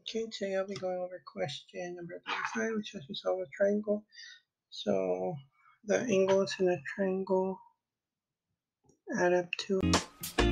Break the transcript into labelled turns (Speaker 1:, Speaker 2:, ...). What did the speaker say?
Speaker 1: Okay, today I'll be going over question number 35, which has to solve a triangle. So the angles in a triangle add up to